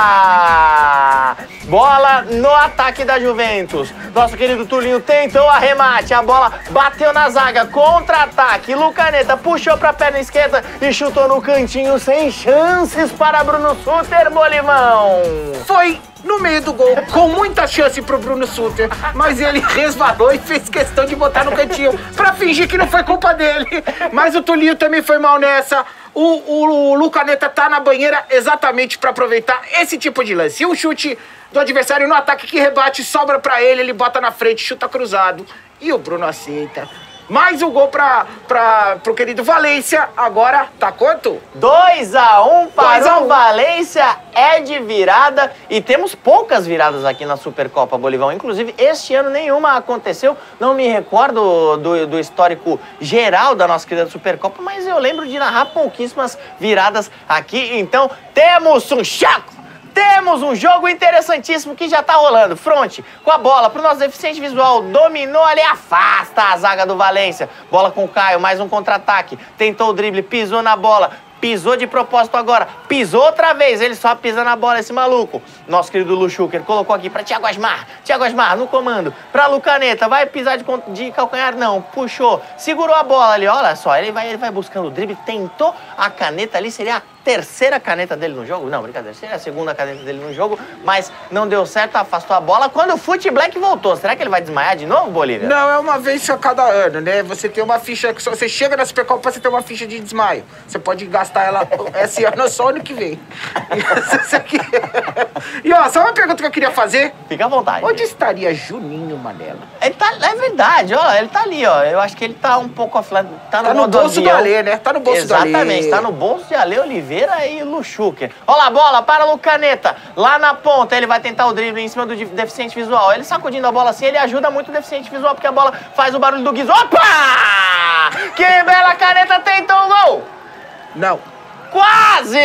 S2: Bola no ataque da Juventus. Nosso querido Tulinho tentou arremate, a bola bateu na zaga, contra-ataque. Lucaneta puxou pra perna esquerda e chutou no cantinho, sem chances para Bruno Sutter, Bolivão.
S1: Foi no meio do gol, com muita chance pro Bruno Sutter, mas ele resvalou e fez questão de botar no cantinho pra fingir que não foi culpa dele. Mas o Tulinho também foi mal nessa. O, o, o Lucaneta tá na banheira exatamente pra aproveitar esse tipo de lance. E o chute do adversário no ataque que rebate, sobra pra ele, ele bota na frente, chuta cruzado. E o Bruno aceita. Mais um gol pra, pra, pro querido Valência. Agora, tá quanto?
S2: dois a um para
S1: um.
S2: o Valência, é de virada. E temos poucas viradas aqui na Supercopa, Bolivão. Inclusive, este ano nenhuma aconteceu. Não me recordo do, do histórico geral da nossa querida Supercopa, mas eu lembro de narrar pouquíssimas viradas aqui. Então, temos um chaco. Temos um jogo interessantíssimo que já tá rolando. Fronte, com a bola pro nosso deficiente visual. Dominou ali, afasta a zaga do Valência. Bola com o Caio, mais um contra-ataque. Tentou o drible, pisou na bola. Pisou de propósito agora. Pisou outra vez. Ele só pisa na bola, esse maluco. Nosso querido Luchuker colocou aqui pra Thiago Asmar. Thiago Asmar no comando. Pra Lucaneta. Vai pisar de, de calcanhar? Não. Puxou. Segurou a bola ali. Olha só. Ele vai, ele vai buscando o drible. Tentou a caneta ali. Seria a terceira caneta dele no jogo? Não, brincadeira. Seria a segunda caneta dele no jogo. Mas não deu certo. Afastou a bola. Quando o Fute Black voltou. Será que ele vai desmaiar de novo, Bolívia?
S1: Não, é uma vez a cada ano, né? Você tem uma ficha... Você chega na Supercopa, você tem uma ficha de desmaio. Você pode gastar ela esse ano, só ano que vem. E ó, só uma pergunta que eu queria fazer.
S2: Fica à vontade.
S1: Onde estaria Juninho Manela?
S2: Ele tá, é verdade, ó, ele tá ali, ó. Eu acho que ele tá um pouco offline. Tá no,
S1: tá no bolso
S2: avião.
S1: do Alê, né? Tá no bolso
S2: Exatamente,
S1: do Alê.
S2: Exatamente, tá no bolso de Ale Oliveira e Luchuker. Olha lá a bola para o Lucaneta. Lá na ponta, ele vai tentar o drible em cima do deficiente visual. Ele sacudindo a bola assim, ele ajuda muito o deficiente visual, porque a bola faz o barulho do Guizo. Opa! Que bela caneta, tentou o gol!
S1: Não.
S2: Quase!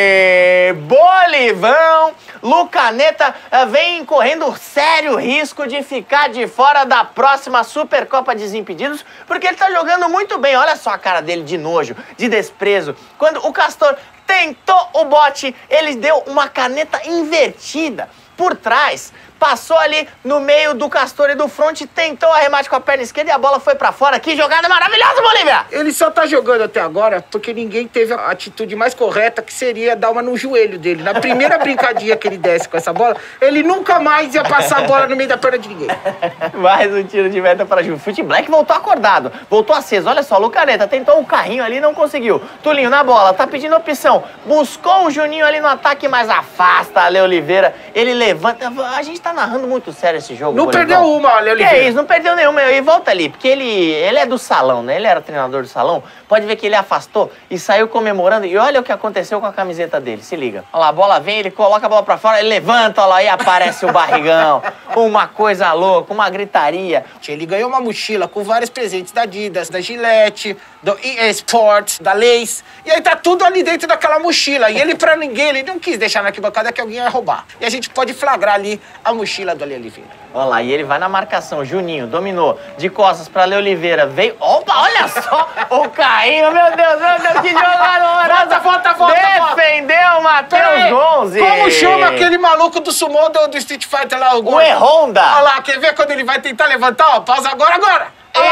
S2: Bolivão! Lucaneta vem correndo sério risco de ficar de fora da próxima Supercopa Desimpedidos, porque ele tá jogando muito bem. Olha só a cara dele de nojo, de desprezo. Quando o Castor tentou o bote, ele deu uma caneta invertida por trás. Passou ali no meio do Castor e do Fronte, tentou o arremate com a perna esquerda e a bola foi pra fora. Que jogada maravilhosa, Bolívia!
S1: Ele só tá jogando até agora porque ninguém teve a atitude mais correta, que seria dar uma no joelho dele. Na primeira brincadinha que ele desce com essa bola, ele nunca mais ia passar a bola no meio da perna de ninguém.
S2: Mais um tiro de meta para Ju. Fute Black voltou acordado, voltou aceso. Olha só, Lucaneta tentou o carrinho ali, não conseguiu. Tulinho na bola, tá pedindo opção. Buscou o Juninho ali no ataque, mas afasta a Ale Oliveira. Ele levanta. A gente tá narrando muito sério esse jogo.
S1: Não
S2: Bolivão.
S1: perdeu uma, Ale Oliveira.
S2: Que é isso, não perdeu nenhuma. E volta ali, porque ele, ele é do salão, né? Ele era treinador do salão. Pode ver que ele afastou e saiu comemorando. E olha o que aconteceu com a camiseta dele, se liga. Olha lá, a bola vem, ele coloca a bola pra fora, ele levanta, olha lá, e aparece o barrigão. Uma coisa louca, uma gritaria.
S1: Ele ganhou uma mochila com vários presentes da Adidas, da Gillette, do E A Sports, da Lace. E aí tá tudo ali dentro daquela mochila. E ele, pra ninguém, ele não quis deixar na arquibancada que alguém ia roubar. E a gente pode flagrar ali a mochila do Ale Oliveira.
S2: Olha lá, e ele vai na marcação. Juninho dominou de costas pra Ale Oliveira. Veio. Opa, olha só o Cainho. Meu Deus, meu Deus, que jogador.
S1: Volta, volta, volta.
S2: Defendeu o Matheus Gonzi.
S1: Como chama aquele maluco do sumô do, do Street Fighter lá? O,
S2: o E-Honda.
S1: Olha lá, quer ver quando ele vai tentar levantar? Ó, pausa agora, agora.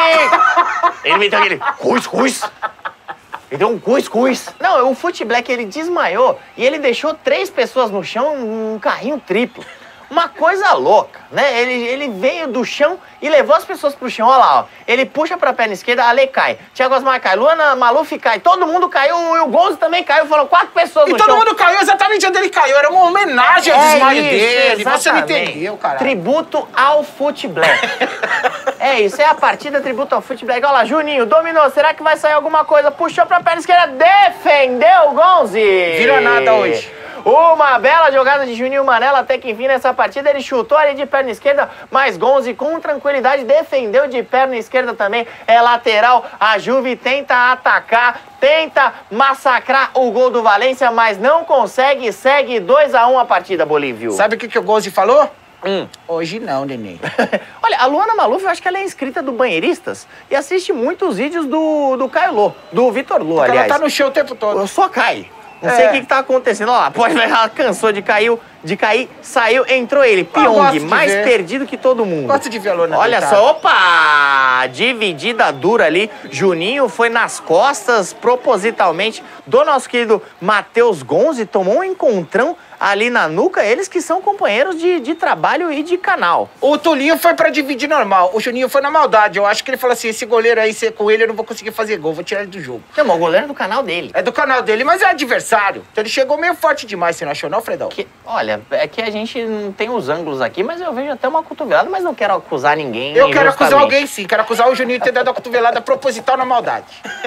S2: Ele meteu aquele cus, cus. Ele deu um cus, cus. Não, o Fute Black, ele desmaiou e ele deixou três pessoas no chão, um carrinho triplo. Uma coisa louca, né? Ele, ele veio do chão e levou as pessoas pro chão. Olha lá, ó. Ele puxa pra perna esquerda, Ale cai. Thiago Osmar cai. Luana Maluf cai. Todo mundo caiu. E o Gonzo também caiu. Foram quatro pessoas
S1: e
S2: no
S1: chão. E todo
S2: chão.
S1: mundo caiu exatamente onde ele caiu. Era uma homenagem ao
S2: é
S1: desmaio
S2: isso,
S1: dele.
S2: Exatamente.
S1: Você não entendeu, cara.
S2: Tributo ao Fute Black. É isso, é a partida tributo ao Fute Black. Olha lá, Juninho dominou. Será que vai sair alguma coisa? Puxou pra perna esquerda. Defendeu o Gonzi.
S1: Vira nada hoje.
S2: Uma bela jogada de Juninho Manella, até que enfim nessa partida ele chutou ali de perna esquerda, mas Gonzi com tranquilidade defendeu de perna esquerda também, é lateral, a Juve tenta atacar, tenta massacrar o gol do Valência, mas não consegue, segue dois a um a partida, Bolívio.
S1: Sabe o que, que o Gonzi falou?
S2: Hum.
S1: Hoje não, neném.
S2: Olha, a Luana Maluf, eu acho que ela é inscrita do Banheiristas e assiste muitos vídeos do, do Caio Lô, do Vitor Lô, aliás.
S1: Ela tá no show o tempo todo.
S2: Só cai. Não
S1: É.
S2: sei o que, que tá acontecendo. Olha lá, pode ver, ela cansou de cair, de cair, saiu, entrou ele. Pyong, mais
S1: ver.
S2: perdido que todo mundo.
S1: Gosto de ver a Luana
S2: Olha
S1: deitada.
S2: só, opa! Dividida dura ali. Juninho foi nas costas, propositalmente, do nosso querido Matheus Gonzi. Tomou um encontrão ali na nuca. Eles que são companheiros de, de trabalho e de canal.
S1: O Tulinho foi pra dividir normal. O Juninho foi na maldade. Eu acho que ele falou assim, esse goleiro aí, se é com ele, eu não vou conseguir fazer gol. Vou tirar ele do jogo.
S2: Não, mas o goleiro é do canal dele.
S1: É do canal dele, mas é adversário. Então ele chegou meio forte demais, você não achou não, Fredão?
S2: Que, olha, é que a gente não tem os ângulos aqui, mas eu vejo até uma cotovelada, mas não quero acusar ninguém.
S1: Eu quero acusar
S2: injustamente.
S1: alguém sim. Quero acusar o Juninho de ter dado a cotovelada proposital na maldade.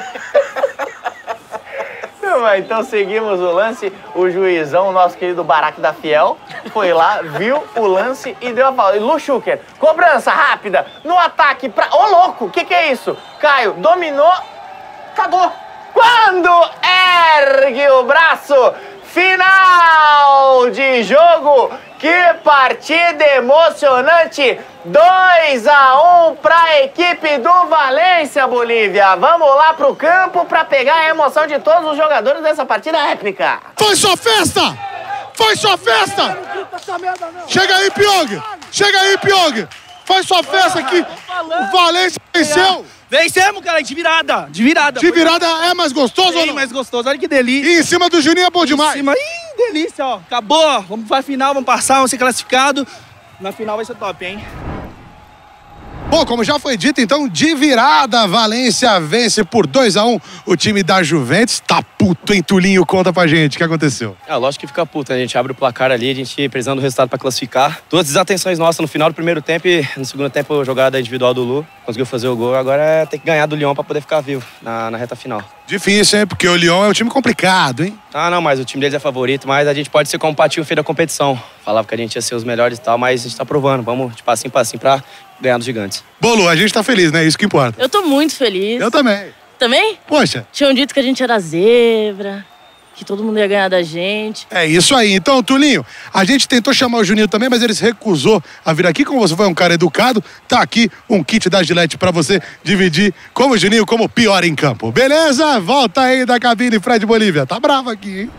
S2: Então seguimos o lance, o juizão, o nosso querido Barack da Fiel, foi lá, viu o lance e deu a falta. Lu Schuker, cobrança rápida, no ataque pra... Ô, louco, o que que é isso? Caio, dominou, acabou. Quando ergue o braço, final de jogo, que partida emocionante! dois a um para a equipe do Valência, Bolívia. Vamos lá pro campo para pegar a emoção de todos os jogadores dessa partida épica.
S3: Foi sua festa! Foi sua festa! Chega aí, Pyong! Chega aí, Pyong! Foi sua festa aqui! O Valência venceu!
S5: Vencemos, cara, de virada, de virada.
S3: De virada é mais gostoso
S5: Sim,
S3: ou não?
S5: mais gostoso, olha que delícia.
S3: E em cima do Juninho é bom demais.
S5: Em cima, ih, delícia, ó. Acabou, vamos pra final, vamos passar, vamos ser classificados. Na final vai ser top, hein?
S3: Bom, como já foi dito, então, de virada, Valência vence por dois a um o time da Juventus. Tá puto, hein, Tulinho? Conta pra gente o que aconteceu.
S4: É, lógico que fica puto, né? A gente abre o placar ali, a gente precisando do resultado pra classificar. Duas desatenções nossas no final do primeiro tempo e no segundo tempo, jogada individual do Lu. Conseguiu fazer o gol, agora é ter que ganhar do Lyon pra poder ficar vivo na, na reta final.
S3: Difícil, hein? Porque o Lyon é um time complicado, hein?
S4: Ah, não, mas o time deles é favorito, mas a gente pode ser compatível no fim da competição. Falava que a gente ia ser os melhores e tal, mas a gente tá provando. Vamos de passinho em passinho pra ganhar dos gigantes.
S3: Bolu, a gente tá feliz, né? Isso que importa.
S7: Eu tô muito feliz.
S3: Eu também.
S7: Também?
S3: Poxa.
S7: Tinham dito que a gente era zebra, que todo mundo ia ganhar da gente.
S3: É isso aí. Então, Tulinho, a gente tentou chamar o Juninho também, mas ele se recusou a vir aqui. Como você foi um cara educado, tá aqui um kit da Gillette pra você dividir como o Juninho, como pior em campo. Beleza? Volta aí da cabine, Fred Bolívia. Tá bravo aqui, hein?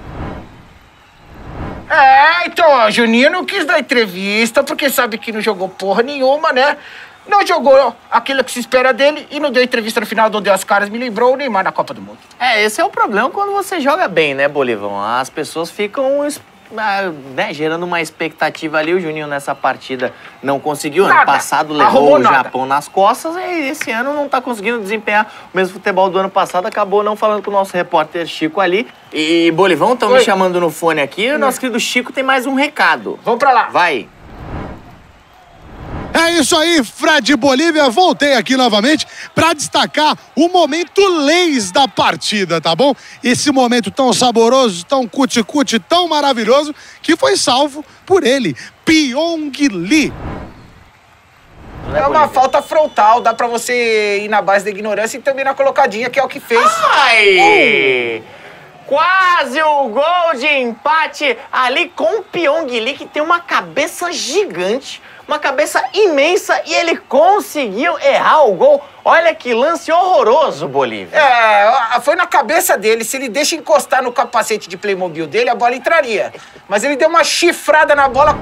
S1: É, então, ó, Juninho não quis dar entrevista porque sabe que não jogou porra nenhuma, né? Não jogou aquilo que se espera dele e não deu entrevista no final, não deu as caras. Me lembrou o Neymar na Copa do Mundo.
S2: É, esse é o problema quando você joga bem, né, Bolivão? As pessoas ficam, né, gerando uma expectativa ali. O Juninho nessa partida não conseguiu.
S1: Nada.
S2: Ano passado levou
S1: Arrumou
S2: o
S1: nada.
S2: Japão nas costas e esse ano não tá conseguindo desempenhar o mesmo futebol do ano passado. Acabou não falando com o nosso repórter Chico ali. E, Bolivão, estão me chamando no fone aqui. O nosso querido Chico tem mais um recado.
S1: Vamos pra lá.
S2: Vai.
S3: É isso aí, Fred Bolívia. Voltei aqui novamente para destacar o momento leis da partida, tá bom? Esse momento tão saboroso, tão cuti-cuti, tão maravilhoso, que foi salvo por ele, Pyong Lee.
S2: né,
S1: É uma
S2: Bolívia?
S1: falta frontal, dá pra você ir na base da ignorância e também na colocadinha, que é o que fez.
S2: Ai! Quase o gol de empate ali com o Pyong Lee, que tem uma cabeça gigante, uma cabeça imensa, e ele conseguiu errar o gol. Olha que lance horroroso, Bolívia.
S1: É, foi na cabeça dele. Se ele deixa encostar no capacete de Playmobil dele, a bola entraria. Mas ele deu uma chifrada na bola.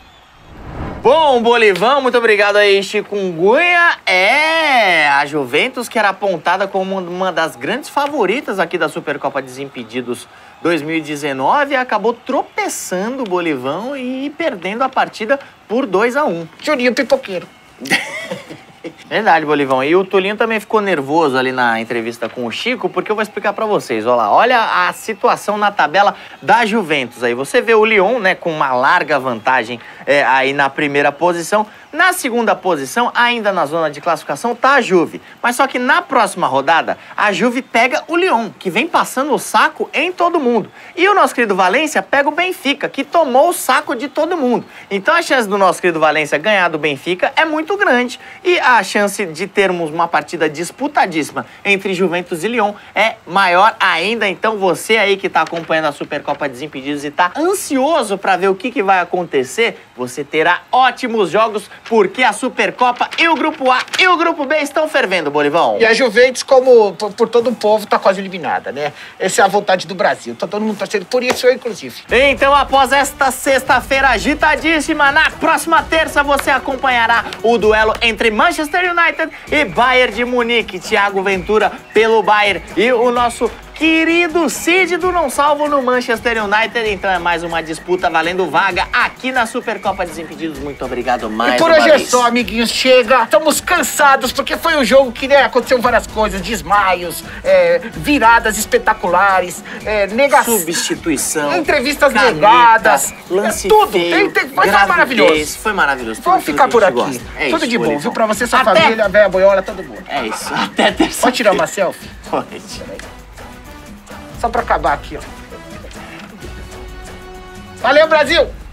S2: Bom, Bolivão, muito obrigado aí, Chikungunya. É, a Juventus, que era apontada como uma das grandes favoritas aqui da Supercopa Desimpedidos dois mil e dezenove, acabou tropeçando o Bolivão e perdendo a partida por dois a um.
S1: Juninho Pipoqueiro.
S2: Verdade, Bolivão. E o Tulinho também ficou nervoso ali na entrevista com o Chico, porque eu vou explicar pra vocês. Olha lá, olha a situação na tabela da Juventus. Aí você vê o Lyon, né, com uma larga vantagem é, aí na primeira posição. Na segunda posição, ainda na zona de classificação, tá a Juve. Mas só que na próxima rodada, a Juve pega o Lyon, que vem passando o saco em todo mundo. E o nosso querido Valência pega o Benfica, que tomou o saco de todo mundo. Então a chance do nosso querido Valência ganhar do Benfica é muito grande. E a chance de termos uma partida disputadíssima entre Juventus e Lyon é maior ainda. Então você aí que tá acompanhando a Supercopa Desimpedidos e tá ansioso para ver o que, que vai acontecer, você terá ótimos jogos, porque a Supercopa e o Grupo A e o Grupo B estão fervendo, Bolivão.
S1: E a Juventus, como por, por todo o povo, tá quase eliminada, né? Essa é a vontade do Brasil. Tá todo mundo torcendo por isso, eu inclusive.
S2: Então, após esta sexta-feira agitadíssima, na próxima terça você acompanhará o duelo entre Manchester United e Bayern de Munique. Thiago Ventura pelo Bayern e o nosso querido Cid do Não Salvo no Manchester United. Então é mais uma disputa valendo vaga aqui na Supercopa Desimpedidos. Muito obrigado mais
S1: E por
S2: uma
S1: hoje é
S2: vez.
S1: só, amiguinhos. Chega. Estamos cansados, porque foi um jogo que, né, aconteceu várias coisas. Desmaios, é, viradas espetaculares, é, negação.
S2: Substituição.
S1: Entrevistas
S2: caneta,
S1: negadas.
S2: Lance
S1: é, tudo.
S2: feio,
S1: Tem, tem, foi
S2: gravidez.
S1: maravilhoso.
S2: Foi maravilhoso.
S1: Vamos
S2: Tudo
S1: ficar
S2: aquilo
S1: por
S2: que a
S1: aqui.
S2: gente gosta. É
S1: Tudo
S2: isso,
S1: de bom,
S2: Bolivão.
S1: viu? Pra você, sua
S2: Até-
S1: família, a véia boiola, todo mundo.
S2: É isso. Até terça.
S1: Pode tirar uma selfie?
S2: Pode.
S1: Só pra acabar aqui, ó. Valeu, Brasil!